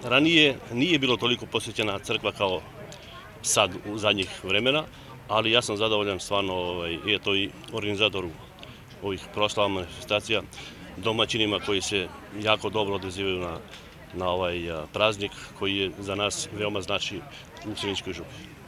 Ranije nije bilo toliko posjećena crkva kao sad u zadnjih vremena, ali ja sam zadovoljan stvarno i organizatoru ovih proslava manifestacija, domaćinima koji se jako dobro odazivaju na ovaj praznik koji je za nas veoma znači u Sjeničkoj župi.